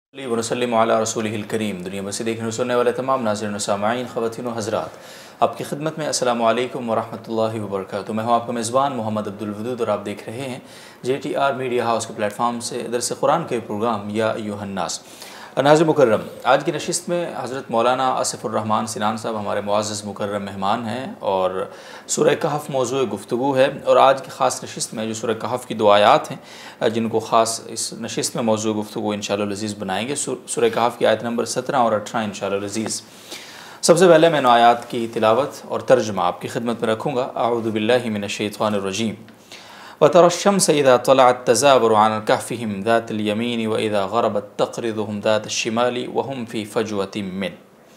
वनसल्लिम अला रसूलिहिल करीम। दुनिया में से देखने सुनने वाले तमाम नाज़रीन व सामाईन, ख़वातीन व हज़रात, आपकी खिदमत में अस्सलामु अलैकुम वरहमतुल्लाहि वबरकातुहू। मैं हूँ आपका मेज़बान मोहम्मद अब्दुल वदूद और आप देख रहे हैं JTR मीडिया हाउस के प्लेटफार्म से दरस कुरान के प्रोग्राम या अय्युहन नास। नाज़िर मुकर्रम, आज की नशिस्त में हज़रत मौलाना आसिफ़ुर रहमान सिनान साहब हमारे मुअज़्ज़ज़ मुकर्रम मेहमान हैं और सूरह कहफ़ मौज़ूए गुफ्तगू है। और आज की ख़ास नशिस्त में जो सूरह कहफ़ की 2 आयात हैं जिनको ख़ास इस नशिस्त में मौज़ूए गुफ्तगू इंशाअल्लाह अज़ीज़ बनाएंगे। सूरह कहफ़ की आयत नंबर 17 और 18 इंशाअल्लाह अज़ीज़। सबसे पहले मैं इन आयात की तिलावत और तर्जुमा आपकी खिदमत में रखूँगा। अऊज़ु बिल्लाहि मिनश्शैतानिर रजीम। वतरश्शम्स इज़ा तलअत तज़ावरु अन कहफ़िहिम ज़ातिल यमीन व इज़ा ग़रबत तक़रिज़ुहुम ज़ातश शिमाली व हुम फ़ी फ़जवतिम मिन।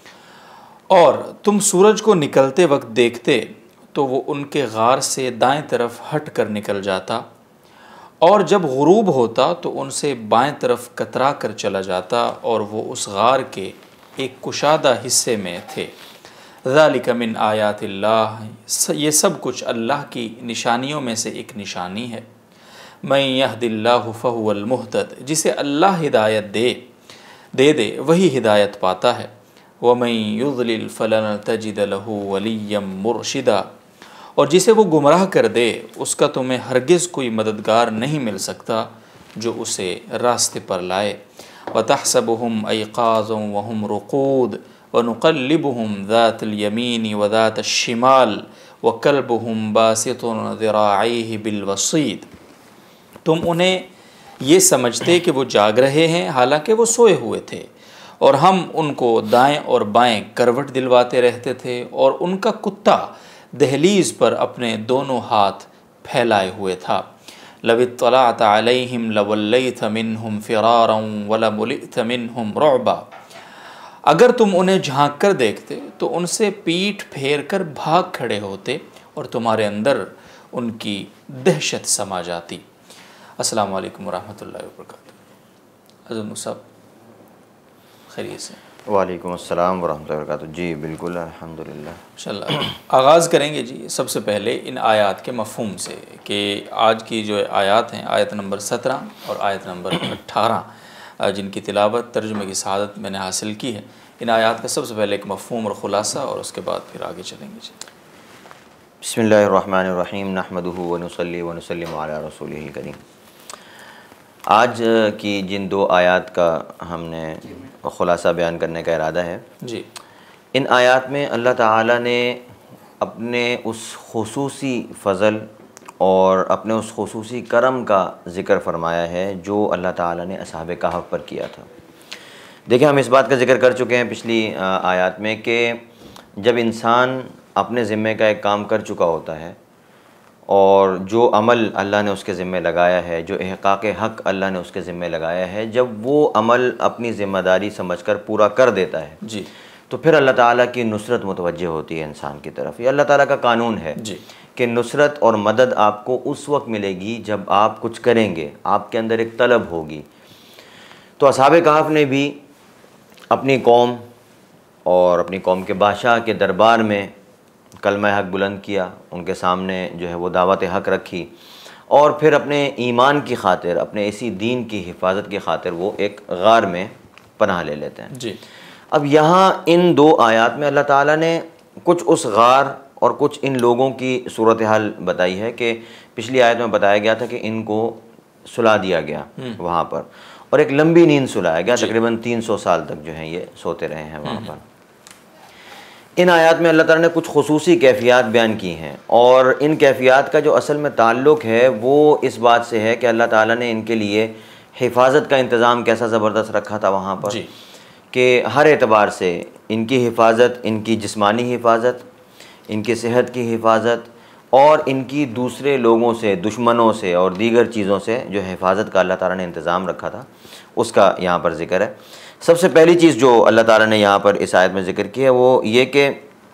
और तुम सूरज को निकलते वक्त देखते तो वो उनके गार से दाएं तरफ हट कर निकल जाता, और जब गुरूब होता तो उनसे बाएं तरफ कतरा कर चला जाता, और वो उस गार के एक कुशादा हिस्से में थे। ज़ालिका मिन आयातिल्लाह, ये सब कुछ अल्लाह की निशानियों में से एक निशानी है। मैं यहदिल्लाहु फ़हुवल मुहतद, जिसे अल्लाह हिदायत दे वही हिदायत पाता है। व मैं युज़लिल फ़लन तजिद लहू वलिय्यम मुर्शिदा, और जिसे वो गुमराह कर दे उसका तुम्हें हरगिज़ कोई मददगार नहीं मिल सकता जो उसे रास्ते पर लाए। व तहसबुहुम अयक़ाज़न व हुम रुक़ूद व नुक़ल्लिबुहुम ज़ातल यमीन व ज़ातश शिमाल व कल्बुहुम बासितुन ज़िराअैहि बिल वसीद। तुम उन्हें ये समझते कि वो जाग रहे हैं, हालांकि वो सोए हुए थे, और हम उनको दाएं और बाएं करवट दिलवाते रहते थे, और उनका कुत्ता दहलीज़ पर अपने दोनों हाथ फैलाए हुए था। लवित्तलअत अलैहिम लवल्लैत मिनहुम फ़िरारन वलमुलित मिनहुम रुअबा। अगर तुम उन्हें झांक कर देखते तो उनसे पीठ फेर कर भाग खड़े होते, और तुम्हारे अंदर उनकी दहशत समा जाती। अस्सलामु अलैकुम वरहमतुल्लाहि वबरकातुहू। हज़रत मुसाब खैरियत से? वालेकुम अस्सलाम वरहमतुल्लाहि वबरकातुहू। जी बिल्कुल, अल्हम्दुलिल्लाह। इंशाअल्लाह आगाज़ करेंगे जी सबसे पहले इन आयात के मफ़हूम से, कि आज की जो आयात हैं, आयत नंबर 17 और आयत नंबर 18, जिनकी तिलावत तर्जुमे की सआदत मैंने हासिल की है। इन आयात का सबसे पहले एक मफ़हूम और ख़ुलासा, और उसके बाद फिर आगे चलेंगे जी। बिस्मिल्लाहिर्रहमानिर्रहीम। नहमदुहु व नुसल्ली व नुसल्लिमु अला रसूलिहिल करीम। आज की जिन 2 आयात का हमने ख़ुलासा बयान करने का इरादा है जी। इन आयात में अल्लाह ताला ने अपने उस खुसूसी फ़ज़ल और अपने उस खुसूसी करम का ज़िक्र फ़रमाया है जो अल्लाह ताला ने असहाबे कहफ़ पर किया था। देखिए, हम इस बात का ज़िक्र कर चुके हैं पिछली आयात में कि जब इंसान अपने ज़िम्मे का एक काम कर चुका होता है और जो अमल अल्लाह ने उसके ज़िम्मे लगाया है, जो इहक़ाक़ हक़ अल्लाह ने उसके ज़िम्मे लगाया है, जब वो अमल अपनी ज़िम्मेदारी समझकर पूरा कर देता है जी, तो फिर अल्लाह ताला की नुसरत मुतवज्जे होती है इंसान की तरफ। ये अल्लाह ताला का कानून है जी, कि नुसरत और मदद आपको उस वक्त मिलेगी जब आप कुछ करेंगे, आपके अंदर एक तलब होगी। तो असहाबे कहफ़ ने भी अपनी कौम और अपनी कौम के बादशाह के दरबार में कलमा हक़ बुलंद किया, उनके सामने जो है वो दावत हक़ रखी, और फिर अपने ईमान की खातिर, अपने इसी दीन की हिफाजत की खातिर वो एक गार में पनाह ले लेते हैं जी। अब यहाँ इन 2 आयात में अल्लाह ताला ने कुछ उस गार और कुछ इन लोगों की सूरत हाल बताई है कि पिछली आयत में बताया गया था कि इनको सुला दिया गया वहाँ पर, और एक लंबी नींद सुलाया गया, तकरीबन 300 साल तक जो हैं ये सोते रहे हैं वहाँ पर। इन आयात में अल्लाह ताला ने कुछ खुसूसी कैफ़ियत बयान की हैं, और इन कैफ़ियत का जो असल में ताल्लुक़ है वो इस बात से है कि अल्लाह ताला ने इनके लिए हिफाजत का इंतज़ाम कैसा ज़बरदस्त रखा था वहाँ पर, कि हर एतबार से इनकी हिफाजत, इनकी जिस्मानी हिफाजत, इनकी सेहत की हिफाजत, और इनकी दूसरे लोगों से, दुश्मनों से और दीगर चीज़ों से जो हिफाजत का अल्लाह ताला ने इंतज़ाम रखा था, उसका यहाँ पर ज़िक्र है। सबसे पहली चीज़ जो अल्लाह ताला ने यहाँ पर इस आयत में ज़िक्र की है वो ये कि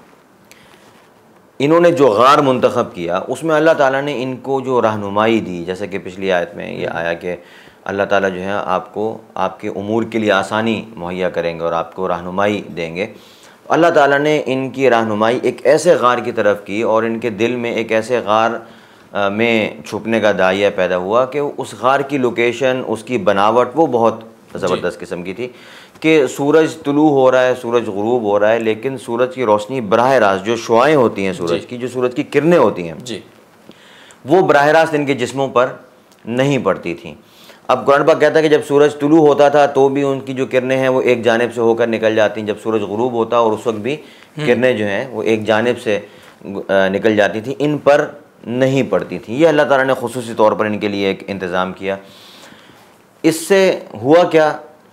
इन्होंने जो गार मुंतखब किया उसमें अल्लाह ताला ने इनको जो रहनुमाई दी, जैसे कि पिछली आयत में ये आया कि अल्लाह ताला जो है आपको आपके उमूर के लिए आसानी मुहैया करेंगे और आपको रहनुमाई देंगे। अल्लाह ताला ने इनकी रहनुमाई एक ऐसे गार की तरफ की, और इनके दिल में एक ऐसे गार में छुपने का दायरा पैदा हुआ कि उस गार की लोकेशन, उसकी बनावट वो बहुत ज़बरदस्त किस्म की थी कि सूरज तुलू हो रहा है, सूरज गुरूब हो रहा है, लेकिन सूरज की रोशनी बराह रास्त, जो शुआएँ होती हैं सूरज की, जो सूरज की किरणें होती हैं जी, वो बराह रास्त इनके जिस्मों पर नहीं पड़ती थी। अब कुरान पाक कहता है कि जब सूरज तुलू होता था तो भी उनकी जो किरणें हैं वो एक जानिब से होकर निकल जाती हैं, जब सूरज गुरूब होता और उस वक्त भी किरणें जो हैं वो एक जानिब से निकल जाती थी, इन पर नहीं पड़ती थी। ये अल्लाह ताला ने खुसूसी तौर पर इनके लिए एक इंतज़ाम किया। इससे हुआ क्या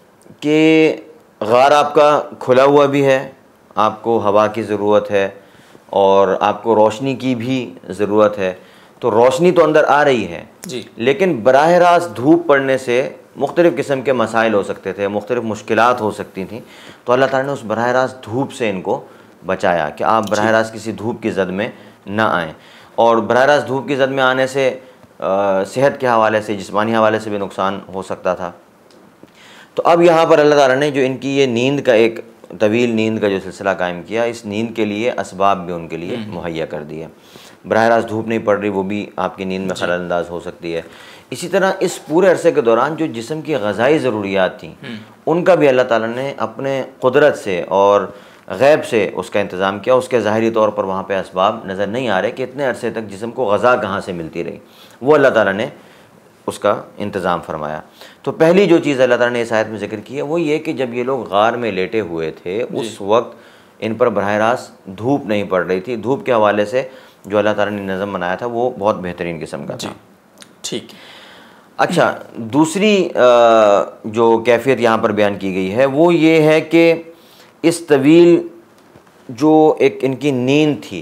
कि गार आपका खुला हुआ भी है, आपको हवा की ज़रूरत है और आपको रोशनी की भी ज़रूरत है, तो रोशनी तो अंदर आ रही है जी, लेकिन बराह रास्त धूप पड़ने से मुख्तलिफ़ किस्म के मसाइल हो सकते थे, मुख्तलिफ़ मुश्किलात हो सकती थी। तो अल्लाह ताला ने उस बराह रास्त धूप से इनको बचाया कि आप बराह रास्त किसी धूप की ज़द में ना आएँ। और बराह रास्त धूप की ज़द में आने से सेहत के हवाले से, जिस्मानी हवाले से भी नुकसान हो सकता था। तो अब यहाँ पर अल्लाह ताला ने जो इनकी ये नींद का एक तवील नींद का जो सिलसिला कायम किया, इस नींद के लिए असबाब भी उनके लिए मुहैया कर दिए। बराह रास्त धूप नहीं पड़ रही, वो भी आपकी नींद में खलल अंदाज हो सकती है। इसी तरह इस पूरे अरसे के दौरान जो जिस्म की ग़ज़ाई ज़रूरियात थी उनका भी अल्लाह ताला ने अपने कुदरत से और गैब से उसका इंतज़ाम किया। उसके ज़ाहिरी तौर पर वहाँ पे असबाब नज़र नहीं आ रहे कि इतने अरसे तक जिस्म को ग़ज़ा कहाँ से मिलती रही, वो अल्लाह ताला ने उसका इंतज़ाम फरमाया। तो पहली जो चीज़ अल्लाह ताला ने इस आयत में ज़िक्र की है वो ये कि जब ये लोग गार में लेटे हुए थे उस वक्त इन पर बराह रास्त धूप नहीं पड़ रही थी। धूप के हवाले से जो अल्लाह ताला ने निज़म बनाया था वो बहुत बेहतरीन किस्म का था। ठीक। अच्छा, दूसरी जो कैफियत यहाँ पर बयान की गई है वो ये है कि इस तवील जो एक इनकी नींद थी,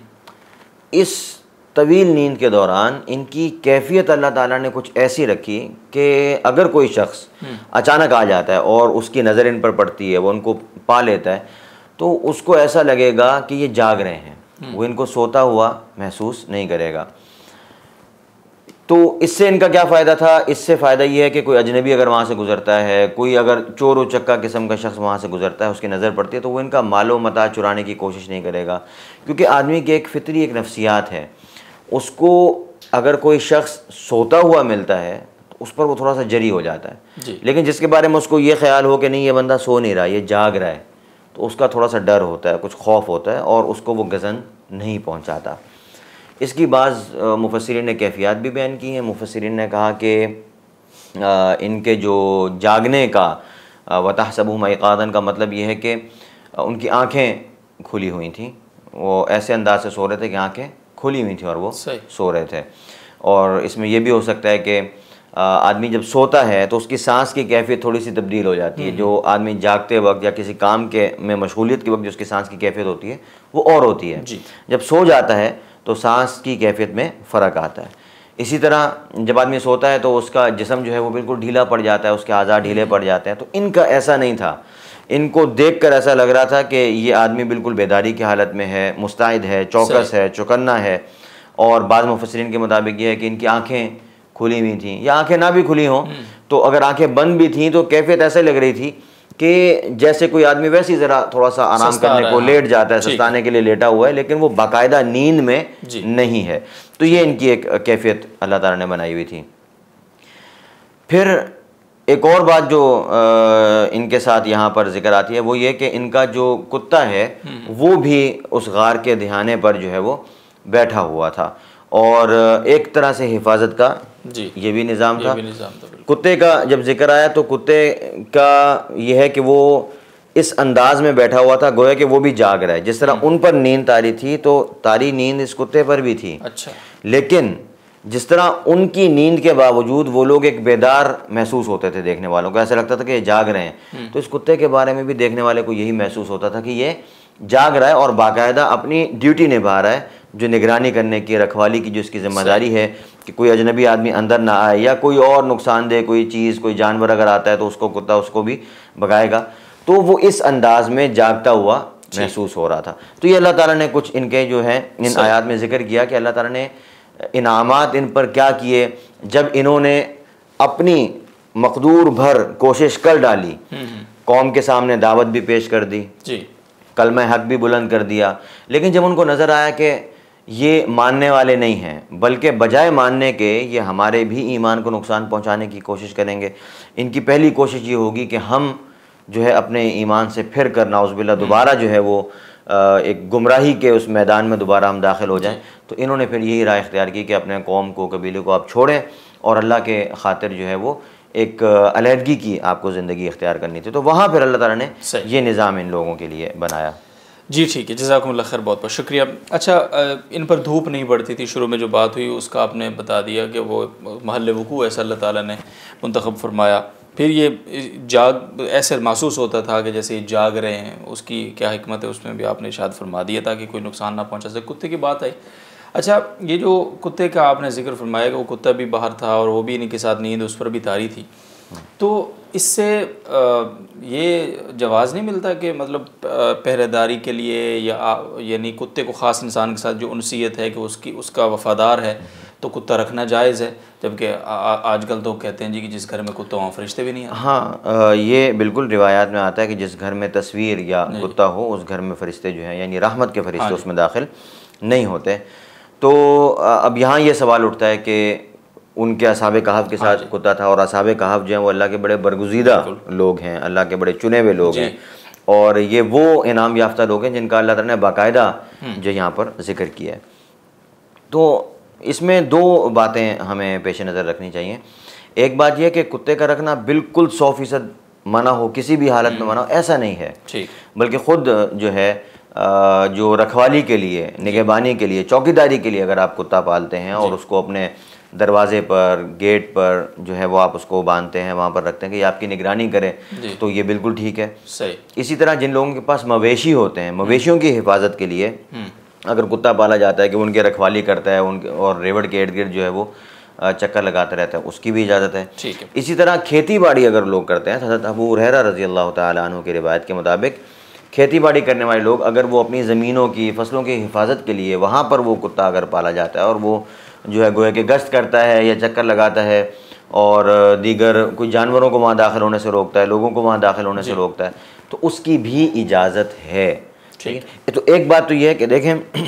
इस तवील नींद के दौरान इनकी कैफियत अल्लाह ताला ने कुछ ऐसी रखी कि अगर कोई शख्स अचानक आ जाता है और उसकी नज़र इन पर पड़ती है, वो उनको पा लेता है, तो उसको ऐसा लगेगा कि ये जाग रहे हैं, वो इनको सोता हुआ महसूस नहीं करेगा। तो इससे इनका क्या फ़ायदा था? इससे फ़ायदा ये है कि कोई अजनबी अगर वहाँ से गुज़रता है, कोई अगर चोर व चक्का किस्म का शख्स वहाँ से गुज़रता है, उसकी नज़र पड़ती है, तो वो इनका मालो मता चुराने की कोशिश नहीं करेगा, क्योंकि आदमी की एक फ़ितरी एक नफ्सियात है। उसको अगर कोई शख्स सोता हुआ मिलता है तो उस पर वो थोड़ा सा जरी हो जाता है, लेकिन जिसके बारे में उसको ये ख्याल हो कि नहीं ये बंदा सो नहीं रहा, ये जाग रहा है, तो उसका थोड़ा सा डर होता है, कुछ खौफ होता है और उसको वो गज़न नहीं पहुँचाता। इसकी बाज़ मुफस्सिरीन ने कैफियत भी बयान की हैं। मुफस्सिरीन ने कहा कि इनके जो जागने का वतहसबुहुम ऐक़ाज़न का मतलब ये है कि उनकी आँखें खुली हुई थीं, वो ऐसे अंदाज से सो रहे थे कि आँखें खुली हुई थी और वो सो रहे थे। और इसमें यह भी हो सकता है कि आदमी जब सोता है तो उसकी सांस की कैफियत थोड़ी सी तब्दील हो जाती है। जो आदमी जागते वक्त या किसी काम के में मशगूलियत के वक्त जो उसकी सांस की कैफियत होती है वो और होती है, जब सो जाता है तो सांस की कैफियत में फ़र्क आता है। इसी तरह जब आदमी सोता है तो उसका जिस्म जो है वो बिल्कुल ढीला पड़ जाता है, उसके आज़ाद ढीले पड़ जाते हैं। तो इनका ऐसा नहीं था, इनको देखकर ऐसा लग रहा था कि ये आदमी बिल्कुल बेदारी की हालत में है, मुस्तैद है, चौकस है, चौकन्ना है। और बाज़ मुफस्सिरीन के मुताबिक ये है कि इनकी आँखें खुली हुई थीं, या आँखें ना भी खुली हों तो अगर आँखें बंद भी थीं तो कैफियत ऐसे लग रही थी कि जैसे कोई आदमी वैसे ही ज़रा थोड़ा सा आराम करने को लेट जाता है, सस्ताने के लिए लेटा हुआ है, लेकिन वो बाकायदा नींद में नहीं है। तो ये इनकी एक कैफियत अल्लाह ताला ने बनाई हुई थी। फिर एक और बात जो इनके साथ यहाँ पर जिक्र आती है वो ये कि इनका जो कुत्ता है वो भी उस गार के दिहाने पर जो है वो बैठा हुआ था, और एक तरह से हिफाजत का ये भी निज़ाम था। कुत्ते का जब जिक्र आया तो कुत्ते का यह है कि वो इस अंदाज में बैठा हुआ था गोया कि वो भी जाग रहा है। जिस तरह उन पर नींद तारी थी तो तारी नींद इस कुत्ते पर भी थी। अच्छा। लेकिन जिस तरह उनकी नींद के बावजूद वो लोग एक बेदार महसूस होते थे, देखने वालों को ऐसा लगता था कि ये जाग रहे हैं, तो इस कुत्ते के बारे में भी देखने वाले को यही महसूस होता था कि ये जाग रहा है और बाकायदा अपनी ड्यूटी निभा रहा है, जो निगरानी करने की, रखवाली की जो इसकी ज़िम्मेदारी है कि कोई अजनबी आदमी अंदर ना आए या कोई और नुकसानदेह कोई चीज़, कोई जानवर अगर आता है तो उसको कुत्ता उसको भी भगाएगा। तो वो इस अंदाज में जागता हुआ महसूस हो रहा था। तो ये अल्लाह ताला ने कुछ इनके जो है इन आयात में ज़िक्र किया कि अल्लाह ताला ने इनामात इन पर क्या किए जब इन्होंने अपनी मकदूर भर कोशिश कर डाली, कौम के सामने दावत भी पेश कर दी, कलमा हक भी बुलंद कर दिया, लेकिन जब उनको नज़र आया कि ये मानने वाले नहीं हैं, बल्कि बजाय मानने के ये हमारे भी ईमान को नुकसान पहुंचाने की कोशिश करेंगे। इनकी पहली कोशिश ये होगी कि हम जो है अपने ईमान से फिर कर नाउज़ुबिल्लाह दोबारा जो है वो एक गुमराही के उस मैदान में दोबारा हम दाखिल हो जाएं। तो इन्होंने फिर यही राय इख्तियार की कि अपने कौम को, कबीले को आप छोड़ें और अल्लाह के खातिर जो है वो एक अलहदगी की आपको ज़िंदगी इख्तियार करनी थी। तो वहाँ फिर अल्लाह ताला ने ये निज़ाम इन लोगों के लिए बनाया। जी ठीक है, जज़ाकुमुल्लाह खैर, बहुत बहुत शुक्रिया। अच्छा, इन पर धूप नहीं बढ़ती थी, शुरू में जो बात हुई उसका आपने बता दिया कि वो महल वक़ू ऐसा अल्लाह ताला ने मुंतखब फरमाया। फिर ये जाग ऐसे महसूस होता था कि जैसे जाग रहे हैं, उसकी क्या हिकमत है उसमें भी आपने इरशाद फरमा दिया था कि कोई नुकसान ना पहुँचा सके। कुत्ते की बात आई, अच्छा ये जो कुत्ते का आपने जिक्र फरमाया कि वो कुत्ता भी बाहर था और वो भी इन्हीं के साथ नींद उस पर भी तारी थी, तो इससे ये जवाज़ नहीं मिलता कि मतलब पहरेदारी के लिए या यानी कुत्ते को ख़ास इंसान के साथ जो उनसीयत है कि उसका वफ़ादार है तो कुत्ता रखना जायज़ है, जबकि आजकल तो कहते हैं जी कि जिस घर में कुत्ता वहाँ फरिश्ते भी नहीं आते। हाँ, ये बिल्कुल रिवायात में आता है कि जिस घर में तस्वीर या कुत्ता हो उस घर में फरिश्ते जो हैं यानी रहमत के फरिश्ते उसमें दाखिल नहीं होते। तो अब यहाँ ये सवाल उठता है कि उनके असहाबे कहफ के साथ कुत्ता था, और असहाबे कहफ जो हैं वो अल्लाह के बड़े बरगुज़ीदा लोग हैं, अल्लाह के बड़े चुने हुए लोग हैं, और ये वो इनाम याफ्ता लोग हैं जिनका अल्लाह ताला ने बाकायदा जो यहाँ पर जिक्र किया है। तो इसमें दो बातें हमें पेश नज़र रखनी चाहिए। एक बात यह कि कुत्ते का रखना बिल्कुल 100% मना हो, किसी भी हालत में मना हो, ऐसा नहीं है, बल्कि ख़ुद जो है जो रखवाली के लिए, निगहबानी के लिए, चौकीदारी के लिए अगर आप कुत्ता पालते हैं और उसको अपने दरवाज़े पर, गेट पर जो है वो आप उसको बांधते हैं, वहाँ पर रखते हैं कि आपकी निगरानी करे, तो ये बिल्कुल ठीक है। सही। इसी तरह जिन लोगों के पास मवेशी होते हैं, मवेशियों की हिफाजत के लिए अगर कुत्ता पाला जाता है कि उनके रखवाली करता है, उनके और रेवड़ के इर्द गिर्द जो है वो चक्कर लगाता रहता है, उसकी भी इजाज़त है। ठीक है। इसी तरह खेती बाड़ी अगर लोग करते हैं, हज़रत अबू हुरैरा रज़ी अल्लाह तआला अन्हु की रिवायत के मुताबिक खेती बाड़ी करने वाले लोग अगर वो अपनी ज़मीनों की, फसलों की हिफाजत के लिए वहाँ पर वो कुत्ता अगर पाला जाता है और वो जो है गोया कि गश्त करता है या चक्कर लगाता है और दीगर कोई जानवरों को वहाँ दाखिल होने से रोकता है, लोगों को वहाँ दाखिल होने से रोकता है, तो उसकी भी इजाज़त है। ठीक है। तो एक बात तो ये है कि देखें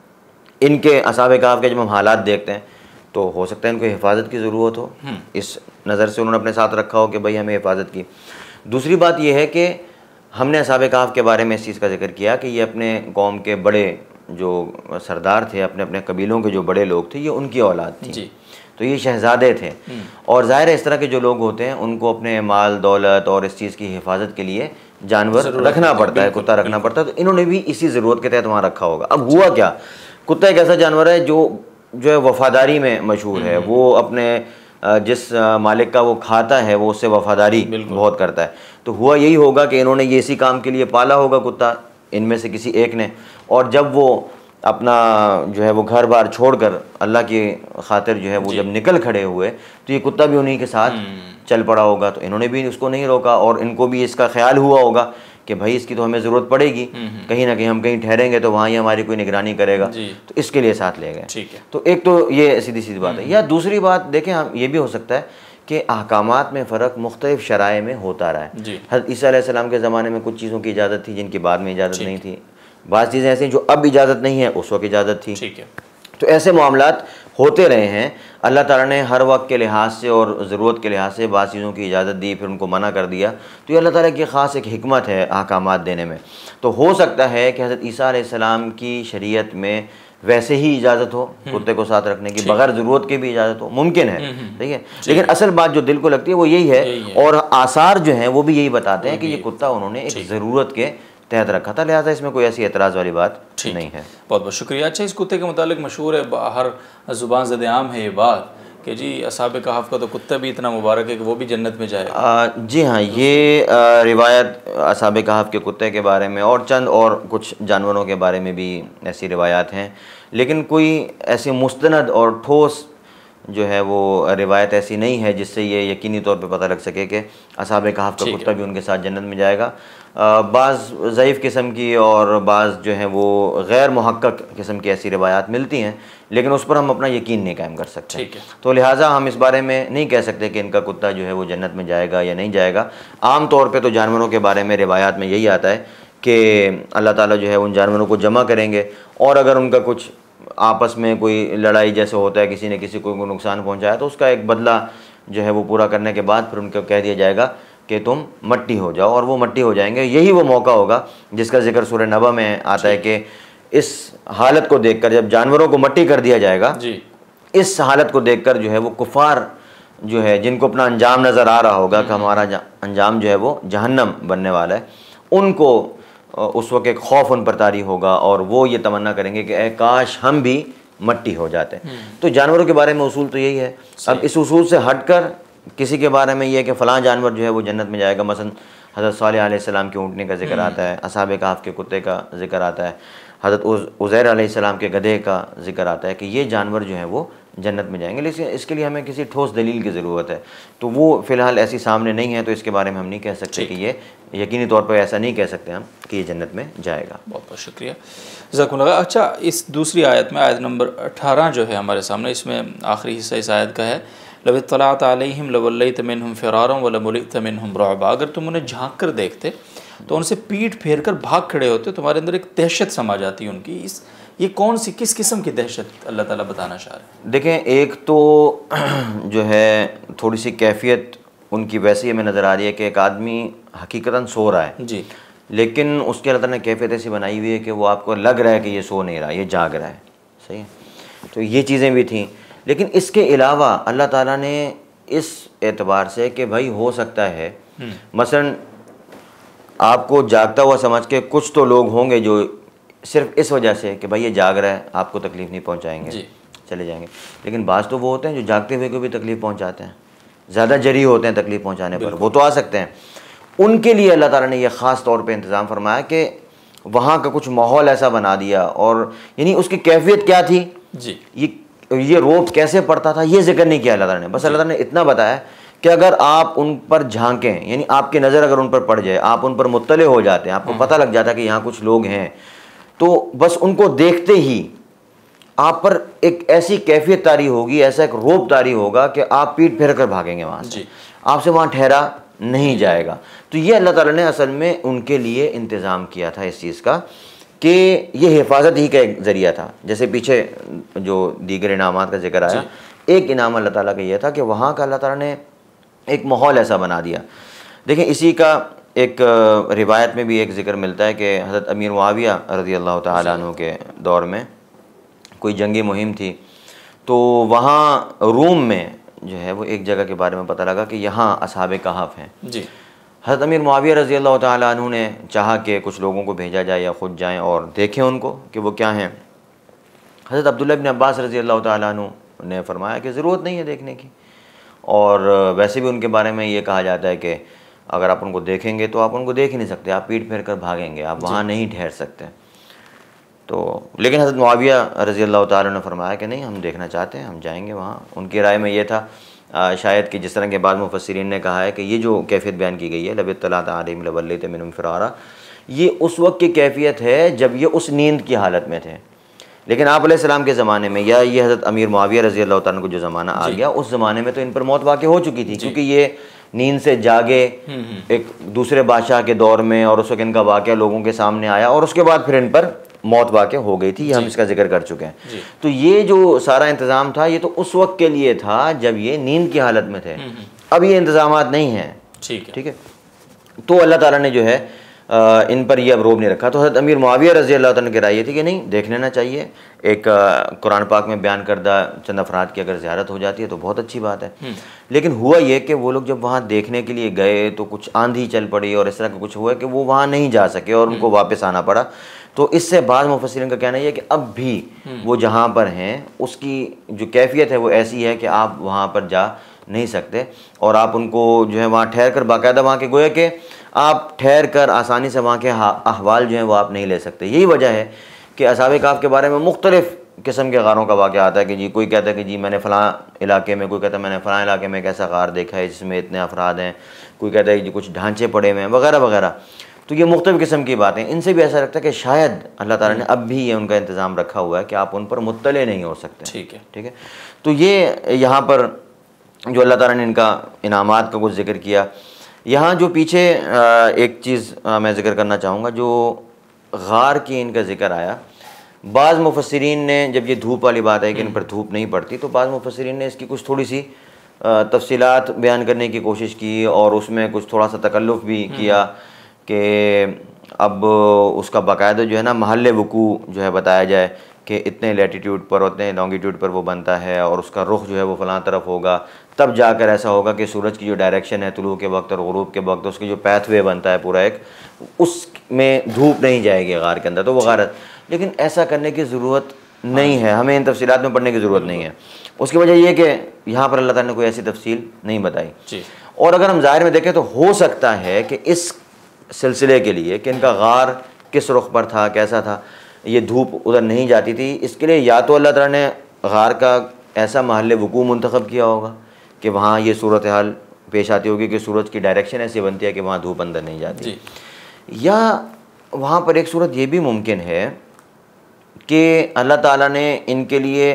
इनके असहाबे कहफ के जब हम हालात देखते हैं तो हो सकता है इनको हिफाजत की ज़रूरत हो, इस नज़र से उन्होंने अपने साथ रखा हो कि भाई हमें हिफाजत की। दूसरी बात यह है कि हमने असहाबे कहफ के बारे में इस चीज़ का जिक्र किया कि ये अपने कौम के बड़े जो सरदार थे, अपने अपने कबीलों के जो बड़े लोग थे, ये उनकी औलाद थी जी। तो ये शहज़ादे थे, और ज़ाहिर है इस तरह के जो लोग होते हैं उनको अपने माल दौलत और इस चीज़ की हिफाजत के लिए जानवर रखना पड़ता है, कुत्ता रखना पड़ता है। तो इन्होंने भी इसी ज़रूरत के तहत वहाँ रखा होगा। अब हुआ क्या, कुत्ता एक ऐसा जानवर है जो है वफ़ादारी में मशहूर है। वो अपने जिस मालिक का वो खाता है वो उससे वफ़ादारी बहुत करता है। तो हुआ यही होगा कि इन्होंने ये इसी काम के लिए पाला होगा कुत्ता, इनमें से किसी एक ने, और जब वो अपना जो है वो घर बार छोड़कर अल्लाह की खातिर जो है वो जब निकल खड़े हुए तो ये कुत्ता भी उन्हीं के साथ चल पड़ा होगा। तो इन्होंने भी उसको नहीं रोका और इनको भी इसका ख्याल हुआ होगा कि भाई इसकी तो हमें ज़रूरत पड़ेगी, कहीं ना कहीं हम कहीं ठहरेंगे तो वहाँ ही हमारी कोई निगरानी करेगा, तो इसके लिए साथ ले गए। ठीक है। तो एक तो ये सीधी सीधी बात है। या दूसरी बात देखें, हम ये भी हो सकता है कि अहकामात में फ़र्क मुख्तलिफ़ शराए में होता रहा है। हज़रत ईसा अलैहिस्सलाम के ज़माने में कुछ चीज़ों की इजाज़त थी जिनकी बाद में इजाज़त नहीं थी, बाज़ चीज़ें ऐसी जो अब इजाज़त नहीं है उस वक्त इजाज़त थी। ठीक है। तो ऐसे मामलात होते रहे हैं। अल्लाह ताला ने हर वक्त के लिहाज से और ज़रूरत के लिहाज से बाज़ चीज़ों की इजाज़त दी, फिर उनको मना कर दिया। तो ये अल्लाह ताला की ख़ास एक हिकमत है अहकामात देने में। तो हो सकता है कि हज़रत ईसा अलैहिस्सलाम की शरीयत में वैसे ही इजाज़त हो कुत्ते को साथ रखने की, बगैर ज़रूरत के भी इजाज़त हो, मुमकिन है। ठीक है। लेकिन असल बात जो दिल को लगती है वो यही है, और आसार जो हैं वो भी यही बताते हैं कि ये कुत्ता उन्होंने एक ज़रूरत के तहत रखा था, लिहाजा इसमें कोई ऐसी एतराज़ वाली बात नहीं है। बहुत बहुत शुक्रिया। अच्छा, इस कुत्ते के मुतालिक मशहूर है, हर ज़ुबान ज़द-ए-आम है ये बात कि जी असहाबे कहफ का तो कुत्ता भी इतना मुबारक है कि वो भी जन्नत में जाएगा। जी हाँ, ये रिवायत असहाबे कहफ के कुत्ते के बारे में और चंद और कुछ जानवरों के बारे में भी ऐसी रिवायात हैं, लेकिन कोई ऐसी मुस्तनद और ठोस जो है वो रिवायत ऐसी नहीं है जिससे ये यकीनी तौर पे पता लग सके कि असहाबे कहफ का कुत्ता भी उनके साथ जन्नत में जाएगा। बाज़ ज़ईफ़ किस्म की और बाज़ जो है वो गैर मुहक्कक किस्म की ऐसी रिवायात मिलती हैं, लेकिन उस पर हम अपना यकीन नहीं कायम कर सकते। तो लिहाजा हम इस बारे में नहीं कह सकते कि इनका कुत्ता जो है वो जन्नत में जाएगा या नहीं जाएगा। आम तौर पे तो जानवरों के बारे में रिवायात में यही आता है कि अल्लाह ताला जो है उन जानवरों को जमा करेंगे और अगर उनका कुछ आपस में कोई लड़ाई जैसे होता है, किसी ने किसी को नुकसान पहुंचाया तो उसका एक बदला जो है वो पूरा करने के बाद फिर उनको कह दिया जाएगा कि तुम मट्टी हो जाओ, और वो मट्टी हो जाएंगे। यही वो मौका होगा जिसका जिक्र सूरह नबा में आता है कि इस हालत को देखकर, जब जानवरों को मट्टी कर दिया जाएगा जी, इस हालत को देखकर जो है वो कुफार जो है, जिनको अपना अंजाम नज़र आ रहा होगा कि हमारा अंजाम जो है वो जहन्नम बनने वाला है, उनको उस वक्त एक खौफ उन पर तारी होगा और वो ये तमन्ना करेंगे कि ए काश हम भी मट्टी हो जाते। तो जानवरों के बारे में उसूल तो यही है। अब इस उसूल से हटकर किसी के बारे में ये है कि फ़लाँ जानवर जो है वो जन्नत में जाएगा, मसलन हज़रत सालेह अलैहिस्सलाम के ऊँटने का जिक्र आता है, असहाबे कहफ़ के कुत्ते का जिक्र आता है, हज़रत उज़ैर अलैहिस्सलाम के गधे का जिक्र आता है कि ये जानवर जो हैं वो जन्नत में जाएंगे। लेकिन इसके लिए हमें किसी ठोस दलील की ज़रूरत है, तो वो फ़िलहाल ऐसी सामने नहीं है, तो इसके बारे में हम नहीं कह सकते कि ये यकीनी तौर पर ऐसा नहीं कह सकते हम कि ये जन्नत में जाएगा। बहुत बहुत शुक्रिया, जज़ाकुमुल्लाह। अच्छा, इस दूसरी आयत में, आयत नंबर 18 जो है हमारे सामने, इसमें आखिरी हिस्सा इस आयत का है, लवित्तलअत अलैहिम लवल्लैत मिनहुम फ़िरारन वलमुलित मिनहुम रुअबा। अगर तुम उन्हें झांक कर देखते तो उनसे पीठ फेर कर भाग खड़े होते, तुम्हारे अंदर एक दहशत समा जाती उनकी। ये कौन सी, किस किस्म की दहशत अल्लाह ताला बताना चाह रहे हैं? देखें, एक तो जो है थोड़ी सी कैफियत उनकी वैसी हमें नज़र आ रही है कि एक आदमी हकीकतन सो रहा है जी, लेकिन उसके अल्लाह ताला ने कैफियत ऐसी बनाई हुई है कि वो आपको लग रहा है कि ये सो नहीं रहा, ये जाग रहा है। सही है, तो ये चीज़ें भी थी। लेकिन इसके अलावा अल्लाह ताला ने इस एतबार से कि भाई हो सकता है मसलन आपको जागता हुआ समझ के कुछ तो लोग होंगे जो सिर्फ इस वजह से कि भाई ये जाग रहा है आपको तकलीफ़ नहीं पहुंचाएंगे, चले जाएंगे। लेकिन बाज़ तो वो होते हैं जो जागते हुए को भी तकलीफ़ पहुंचाते हैं, ज़्यादा जरी होते हैं तकलीफ़ पहुंचाने पर, वो तो आ सकते हैं। उनके लिए अल्लाह ताला ने यह ख़ास तौर पे इंतज़ाम फरमाया कि वहाँ का कुछ माहौल ऐसा बना दिया, और यानी उसकी कैफियत क्या थी जी, ये रोब कैसे पड़ता था, ये जिक्र नहीं किया अल्लाह ताला ने। बस अल्लाह ताला ने इतना बताया कि अगर आप उन पर झांकें, यानी आपकी नज़र अगर उन पर पड़ जाए, आप उन पर मुत्तले हो जाते हैं, आपको पता लग जाता है कि यहाँ कुछ लोग हैं, तो बस उनको देखते ही आप पर एक ऐसी कैफियत तारी होगी, ऐसा एक रोब तारी होगा कि आप पीठ फेर कर भागेंगे वहाँ से, आपसे वहाँ ठहरा नहीं जाएगा। तो ये अल्लाह ताला ने असल में उनके लिए इंतज़ाम किया था इस चीज़ का कि ये हिफाजत ही का एक ज़रिया था। जैसे पीछे जो दीगर इनामात का जिक्र आया, एक इनाम अल्लाह ताला का ये था कि वहाँ का अल्लाह ताला ने एक माहौल ऐसा बना दिया। देखें, इसी का एक रिवायत में भी एक ज़िक्र मिलता है कि हज़रत अमीर मुआविया रज़ी अल्लाह ताला अन्हु के दौर में कोई जंगी मुहिम थी, तो वहाँ रूम में जो है वो एक जगह के बारे में पता लगा कि यहाँ असहाबे कहफ़ हैं जी। हज़रत अमीर मुआविया रज़ी अल्लाह ताला अन्हु ने चाहा कि कुछ लोगों को भेजा जाए या ख़ुद जाएँ और देखें उनको कि वो क्या हैं। हज़रत अब्दुल्ला इब्न अब्बास रज़ी अल्लाह ताला अन्हु ने फरमाया कि ज़रूरत नहीं है देखने की, और वैसे भी उनके बारे में ये कहा जाता है कि अगर आप उनको देखेंगे तो आप उनको देख ही नहीं सकते, आप पीठ फेर कर भागेंगे, आप वहाँ नहीं ठहर सकते। तो लेकिन हज़रत मुआविया रज़ी अल्लाह ताला ने फरमाया कि नहीं, हम देखना चाहते हैं, हम जाएंगे वहाँ। उनकी राय में ये था शायद कि जिस तरह के बाद मुफस्सिरीन ने कहा है कि ये जो कैफियत बयान की गई है लबित्तलअत अलैहिम लवल्लैत मिनहुम फ़िरारा, ये उस वक्त की कैफियत है जब ये उस नींद की हालत में थे। लेकिन आप अलैहिस्सलाम के ज़माने में या ये हज़रत अमीर मुआविया रज़ी अल्लाह ताला को जो ज़माना आ गया, उस ज़माने में तो इन पर मौत वाक़ई हो चुकी थी, क्योंकि ये नींद से जागे एक दूसरे बादशाह के दौर में, और उस वक्त इनका वाक़या लोगों के सामने आया, और उसके बाद फिर इन पर मौत वाक़ई हो गई थी। हम इसका जिक्र कर चुके हैं। तो ये जो सारा इंतज़ाम था, ये तो उस वक्त के लिए था जब ये नींद की हालत में थे। अब ये इंतज़ामात नहीं हैं, ठीक है। तो अल्लाह ताला ने जो है इन पर यह अब रोब नहीं रखा। तो हज़रत अमीर मुआविया रज़ी अल्लाह ताला की राय थी कि नहीं, देख लेना चाहिए। एक कुरान पाक में बयान करदा चंद अफराद की अगर ज़ियारत हो जाती है तो बहुत अच्छी बात है। लेकिन हुआ ये कि वो लोग जब वहाँ देखने के लिए गए तो कुछ आंधी चल पड़ी और इस तरह का कुछ हुआ कि वो वहाँ नहीं जा सके और उनको वापस आना पड़ा। तो इससे बाद मुफस्सिरीन का कहना यह है कि अब भी वो जहाँ पर हैं उसकी जो कैफियत है वो ऐसी है कि आप वहाँ पर जा नहीं सकते, और आप उनको जो है वहाँ ठहर कर बाकायदा वहाँ के गोया कि आप ठहर कर आसानी से वहाँ के अहवाल जो हैं वो आप नहीं ले सकते। यही वजह है कि असहाबे कहफ़ के बारे में मुख्तलिफ़ किस्म के गारों का वाक़या आता है कि जी कोई कहता है कि जी मैंने फ़लाँ इलाके में, कोई कहता है मैंने फ़लाँ इलाके में एक ऐसा गार देखा है जिसमें इतने अफराद हैं, कोई कहता है जी कुछ ढांचे पड़े हुए हैं वगैरह वगैरह। तो ये मुख्तलिफ़ किस्म की बातें, इनसे भी ऐसा लगता है कि शायद अल्लाह ताला ने अब भी ये उनका इंतज़ाम रखा हुआ है कि आप उन पर मुत्तले नहीं हो सकते। ठीक है। तो ये यहाँ पर जो अल्लाह ताला ने इनका इनामात का कुछ जिक्र किया। यहाँ जो पीछे एक चीज़ मैं ज़िक्र करना चाहूँगा, जो गार की इनका ज़िक्र आया, बाज़ मुफस्सिरीन ने जब ये धूप वाली बात है कि इन पर धूप नहीं पड़ती, तो बाज़ मुफस्सिरीन ने इसकी कुछ थोड़ी सी तफसीलात बयान करने की कोशिश की और उसमें कुछ थोड़ा सा तकल्लुफ़ भी किया कि अब उसका बाकायदा जो है ना महल वकू जो है बताया जाए कि इतने लैटीट्यूड पर उतने लॉन्गिट्यूड पर वो बनता है और उसका रुख जो है वो फ़लाँ तरफ होगा, तब जाकर ऐसा होगा कि सूरज की जो डायरेक्शन है तुलू के वक्त और गुरूब के वक्त, उसकी जो पैथवे बनता है पूरा एक, उसमें धूप नहीं जाएगी गार के अंदर, तो वो गारत। लेकिन ऐसा करने की ज़रूरत नहीं है, हमें इन तफसीलात में पढ़ने की ज़रूरत नहीं है। उसकी वजह यह कि यहाँ पर अल्लाह ताला ने कोई ऐसी तफसील नहीं बताई। और अगर हम ज़ाहिर में देखें तो हो सकता है कि इस सिलसिले के लिए कि इनका गार किस रुख पर था, कैसा था, ये धूप उधर नहीं जाती थी, इसके लिए या तो अल्लाह ताला ने गार का ऐसा महल वकू मुंतखब किया होगा कि वहाँ ये सूरत हाल पेश आती होगी कि सूरज की डायरेक्शन ऐसी बनती है कि वहाँ धूप अंदर नहीं जाती, या वहाँ पर एक सूरत ये भी मुमकिन है कि अल्लाह ताला ने इनके लिए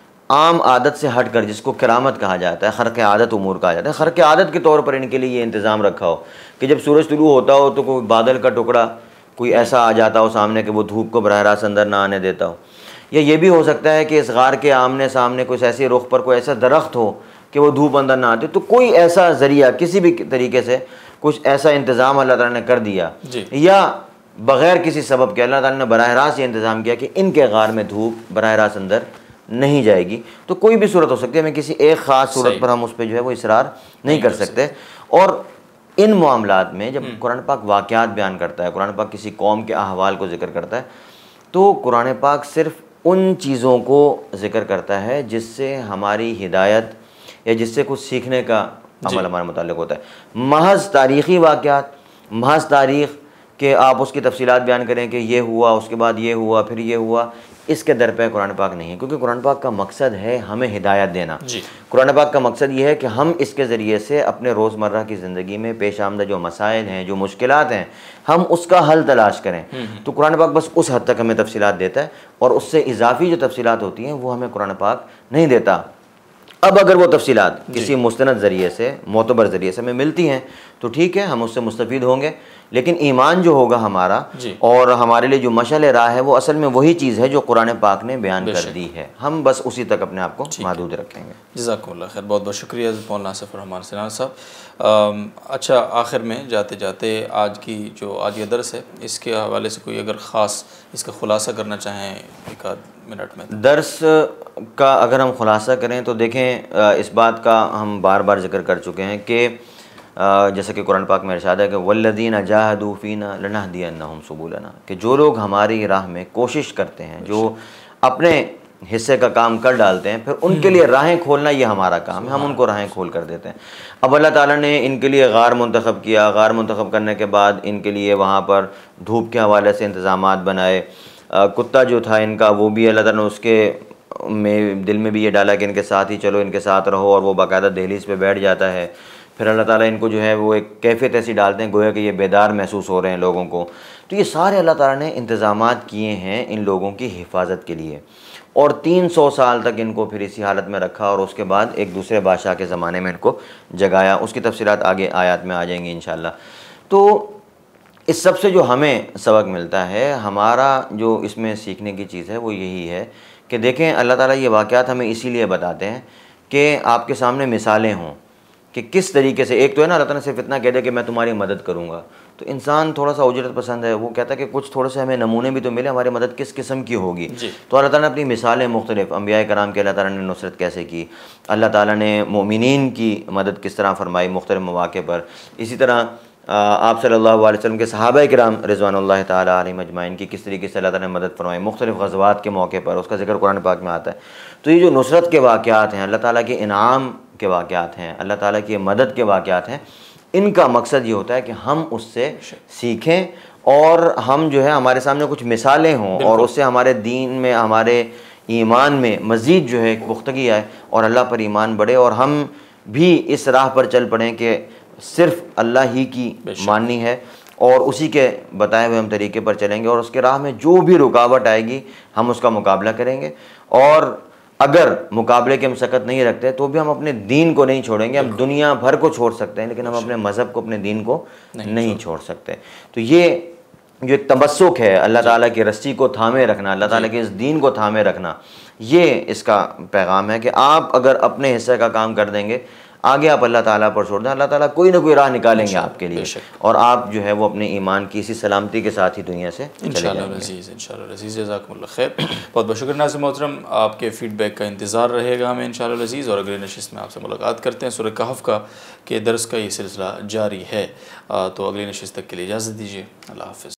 आम आदत से हट कर, जिसको करामत कहा जाता है, खर्क़ आदत उमूर कहा जाता है, खर्क़ आदत के तौर पर इनके लिए ये इंतज़ाम रखा हो कि जब सूरज तुलू होता हो तो कोई बादल का टुकड़ा कोई ऐसा आ जाता हो सामने कि वो धूप को बराह रास्त अंदर ना आने देता हो। या ये भी हो सकता है कि इस गार के आमने सामने कुछ ऐसे रुख पर कोई ऐसा दरख्त हो कि वो धूप अंदर ना आती, तो कोई ऐसा ज़रिया किसी भी तरीके से कुछ ऐसा इंतज़ाम अल्लाह ताला ने कर दिया, या बग़ैर किसी सबब के अल्लाह ताला ने बराह रास्त ये इंतज़ाम किया कि इनके गार में धूप बराह रास्त अंदर नहीं जाएगी। तो कोई भी सूरत हो सकती है, हमें किसी एक ख़ास सूरत पर हम उस पर जो है वो इसरार नहीं कर सकते। और इन मामलात में जब कुरान पाक वाक़यात बयान करता है, कुरान पाक किसी कौम के अहवाल को ज़िक्र करता है, तो कुरान पाक सिर्फ़ उन चीज़ों को ज़िक्र करता है जिससे हमारी हिदायत या जिससे कुछ सीखने का अमल हमारे मुताल्लिक़ होता है। महज़ तारीख़ी वाक़यात, महज़ तारीख़ कि आप उसकी तफसीलात बयान करें कि ये हुआ, उसके बाद ये हुआ, फिर ये हुआ, इसके दर पे कुरान पाक नहीं है, क्योंकि कुरान पाक का मकसद है हमें हिदायत देना। कुरान पाक का मकसद ये है कि हम इसके ज़रिए से अपने रोज़मर्रा की ज़िंदगी में पेश आमदा जो मसाइल हैं, जो मुश्किलात हैं, हम उसका हल तलाश करें। तो कुरान पाक बस उस हद तक हमें तफसीलात देता है, और उससे इजाफ़ी जो तफसीलात होती हैं वो हमें कुरान पाक नहीं देता। अब अगर वो तफसीलात किसी मुस्तनद ज़रिए से, मोतबर ज़रिए से हमें मिलती हैं तो ठीक है, हम उससे मुस्तफ़ीद होंगे। लेकिन ईमान जो होगा हमारा और हमारे लिए जो मशअल राह है, वो असल में वही चीज़ है जो कुरान पाक ने बयान कर दी है, हम बस उसी तक अपने आप को महदूद रखेंगे। जज़ाकुमुल्लाह खैर, बहुत बहुत शुक्रिया मौलाना सफ़र रहमान सिनान साहब। अच्छा, आखिर में जाते जाते आज की जो आज ये दर्स है, इसके हवाले से कोई अगर ख़ास इसका ख़ुलासा करना चाहें एक आध मिनट में। दर्स का अगर हम ख़ुलासा करें तो देखें, इस बात का हम बार बार जिक्र कर चुके हैं कि जैसे कि कुरान पाक में इरशाद है कि वल्लज़ीना जाहदू फ़ीना लनहदियन्नहुम सुबुलना, कि जो लोग हमारी राह में कोशिश करते हैं, जो अपने हिस्से का काम कर डालते हैं, फिर उनके लिए राहें खोलना ये हमारा काम है, हम उनको राहें खोल कर देते हैं। अब अल्लाह ताला ने इनके लिए गार मुंतखब किया, गार मुंतखब करने के बाद इनके लिए वहाँ पर धूप के हवाले से इंतज़ामात बनाए। कुत्ता जो था इनका, वो भी अल्लाह ताला ने उसके में दिल में भी ये डाला कि इनके साथ ही चलो, इनके साथ रहो, और वो बाकायदा दहलीज़ पे बैठ जाता है। फिर अल्लाह ताला इनको जो है वो एक कैफियत ऐसी डालते हैं गोया कि ये बेदार महसूस हो रहे हैं लोगों को। तो ये सारे अल्लाह ताला ने इंतज़ामात किए हैं इन लोगों की हिफाजत के लिए, और 300 साल तक इनको फिर इसी हालत में रखा, और उसके बाद एक दूसरे बादशाह के ज़माने में इनको जगाया। उसकी तफसीलात आगे आयत में आ जाएंगी इंशाअल्लाह। तो इस सब से जो हमें सबक मिलता है, हमारा जो इसमें सीखने की चीज़ है वो यही है कि देखें, अल्लाह ताला ये वाक़यात हमें इसीलिए बताते हैं कि आपके सामने मिसालें हों कि किस तरीके से। एक तो है ना, अल्लाह ताला सिर्फ इतना कह दे कि मैं तुम्हारी मदद करूँगा, तो इंसान थोड़ा सा उजरत पसंद है, वो कहता है कि कुछ थोड़े से हमें नमूने भी तो मिले, हमारी मदद किस किस्म की होगी। तो अल्लाह ताला ने अपनी मिसालें मुख्तलिफ़, अंबिया कराम के अल्लाह ताला ने नुसरत कैसे की, अल्लाह ताला ने मोमिनीन की मदद किस तरह फरमाई मुख्तलिफ़ मौक़े पर। इसी तरह आप सल्लल्लाहु अलैहि वसल्लम के सहाबा किराम रिज़वानुल्लाह ताला अलैहिम अजमाइन की किस तरीके से अल्लाह ताला ने मदद फरमाई मुख्तलिफ़ ग़ज़वात के मौके पर, उसका ज़िक्र कुरान पाक में आता है। तो ये जो नुसरत के वाक़यात हैं, अल्लाह ताला के इनाम के वाक़यात हैं, अल्लाह ताला की मदद के वाक़यात हैं, इनका मकसद ये होता है कि हम उससे सीखें और हम जो है हमारे सामने कुछ मिसालें हों, और उससे हमारे दीन में, हमारे ईमान में मज़ीद जो है पुख्तगी आए और अल्लाह पर ईमान बढ़े, और हम भी इस राह पर चल पड़ें कि सिर्फ़ अल्लाह ही की माननी है और उसी के बताए हुए हम तरीके पर चलेंगे, और उसके राह में जो भी रुकावट आएगी हम उसका मुकाबला करेंगे। और अगर मुकाबले की हम सकत नहीं रखते तो भी हम अपने दीन को नहीं छोड़ेंगे। हम दुनिया भर को छोड़ सकते हैं, लेकिन हम अपने मज़हब को, अपने दीन को नहीं छोड़ सकते। तो ये जो एक तबस्सुक है, अल्लाह ताला की रस्सी को थामे रखना, अल्लाह ताला के इस दीन को थामे रखना, ये इसका पैगाम है कि आप अगर अपने हिस्से का काम कर देंगे, आगे आप अल्लाह ताला पर छोड़ दें, अल्लाह ताला कोई ना कोई राह निकालेंगे आपके लिए, और आप जो है वो अपने ईमान की इसी सलामती के साथ ही दुनिया से चले जाएंगे। इंशाअल्लाह अज़ीज़, जज़ाकुमुल्लाह खैर। बहुत बहुत शुक्रिया नाज़िर मोहतरम, आपके फ़ीडबैक का इंतज़ार रहेगा हमें इंशाअल्लाह अज़ीज़, और अगले नशिस्त में आपसे मुलाकात करते हैं। सूरह कहफ़ का के दर्स का ये सिलसिला जारी है, तो अगली नशिस्त तक के लिए इजाज़त दीजिए। अल्लाह हाफ़िज़।